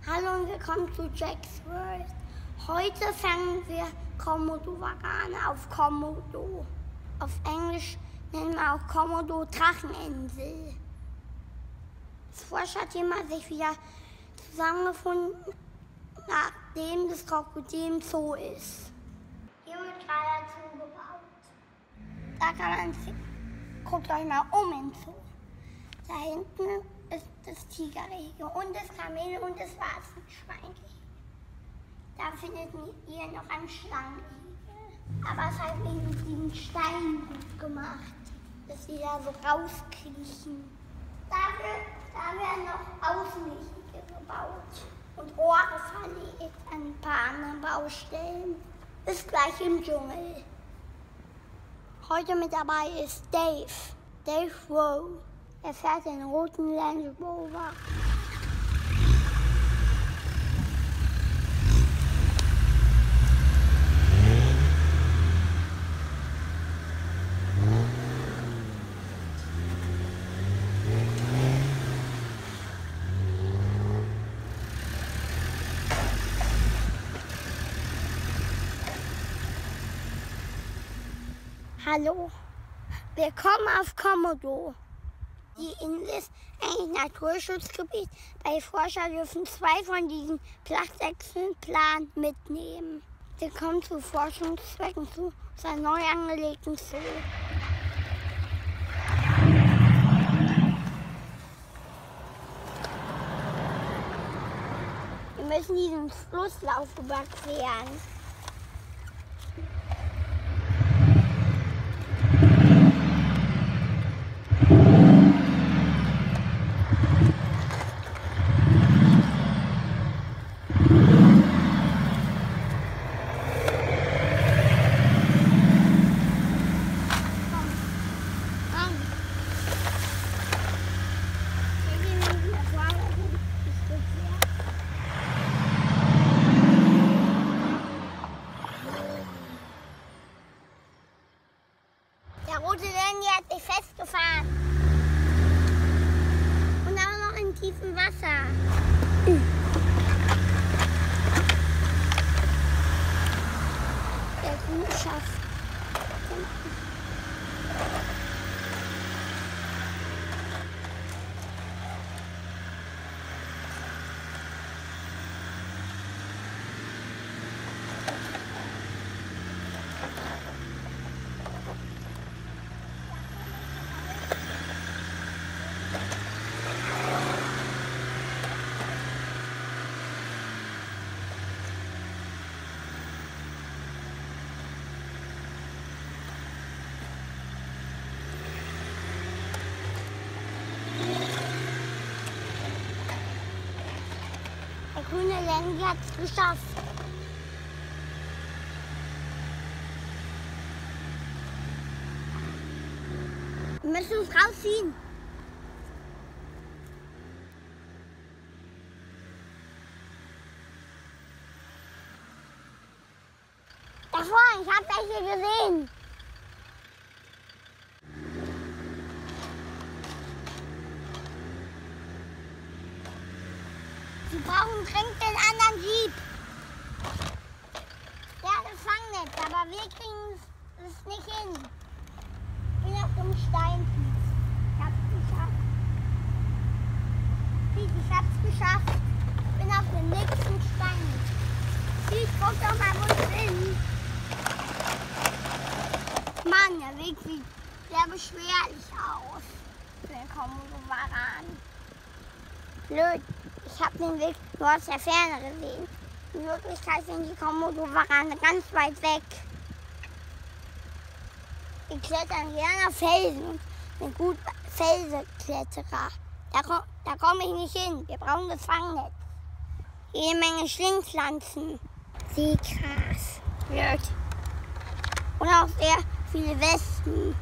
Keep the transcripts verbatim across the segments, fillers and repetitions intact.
Hallo und willkommen zu Jack's World. Heute fangen wir Komodo-Warane auf Komodo. Auf Englisch nennen wir auch Komodo Dracheninsel. Das Forscherteam hat sich wieder zusammengefunden, nachdem das Krokodil im Zoo ist. Hier wird gerade dazu gebaut. Da kann man sehen. Guckt euch mal um im Zoo. Da hinten ist das Tigergehege und das Kamel und das Warzenschweingehege. Da findet ihr noch ein Schlangengehege. Aber es hat wegen diesen Steinen gut gemacht, dass sie da so rauskriechen. Dafür, da werden noch Außengehege gebaut und Rohre verlegt an ein paar anderen Baustellen. Ist gleich im Dschungel. Heute mit dabei ist Dave. Dave Rowe. Er fährt den roten Land Rover. Hallo, willkommen auf Komodo. Die Insel ist ein Naturschutzgebiet. Bei Forscher dürfen zwei von diesen Platzexemplaren mitnehmen. Sie kommen zu Forschungszwecken zu seinem neu angelegten Zoo. Wir müssen diesen Flusslauf überqueren. Der rote Dandy hat sich festgefahren. Und auch noch in tiefem Wasser. Der Grüne schafft. Der grüne Dandy hat es geschafft. Wir müssen uns rausziehen. Da vorne, ich habe welche gesehen. Sie brauchen dringend den anderen Jeep. Der hat das Fangnetz, aber wir kriegen es nicht hin. Ich bin auf dem Steinkies. Ich hab's geschafft. Piet, ich hab's geschafft. Ich bin auf dem nächsten Stein. Piet, guck doch mal, wo ich bin. Mann, der Weg sieht sehr beschwerlich aus für den Komodo-Waran. Blöd. Ich habe den Weg nur aus der Ferne gesehen. In Wirklichkeit sind die Komodo-Warane ganz weit weg. Die klettern gerne auf Felsen und sind gut Felsenkletterer. Da, ko da komme ich nicht hin. Wir brauchen das Fangnetz. Jede Menge Schlingpflanzen. Seegras. Blöd. Und auch sehr viele Wespen.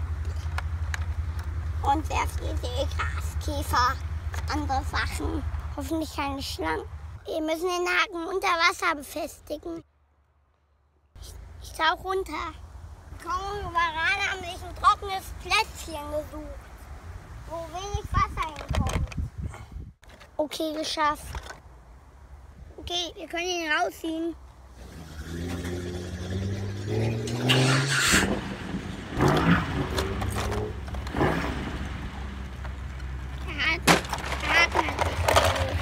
Und sehr viel Seegras, Käfer, andere Sachen. Hoffentlich keine Schlangen. Wir müssen den Haken unter Wasser befestigen. Ich, ich tauche runter. Die Komodo-Warane haben sich ein trockenes Plätzchen gesucht, wo wenig Wasser hinkommt. Okay, geschafft. Okay, wir können ihn rausziehen. Er hat, er hat halt nicht so.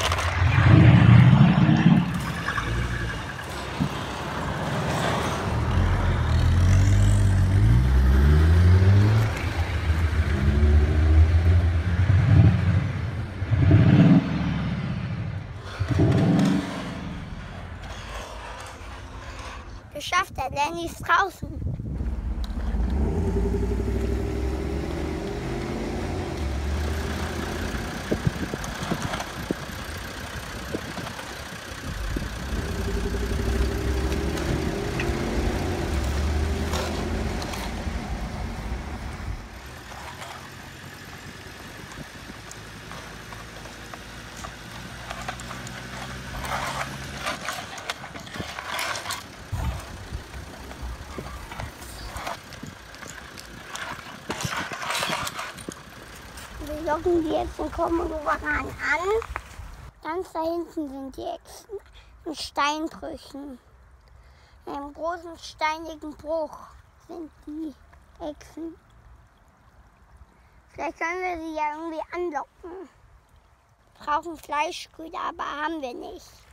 Geschafft, der Danny ist draußen. Wir locken die jetzt in Komodowaran an. Ganz da hinten sind die Echsen in Steinbrüchen. In einem großen steinigen Bruch sind die Echsen. Vielleicht können wir sie ja irgendwie anlocken. Wir brauchen Fleischköder, aber haben wir nicht.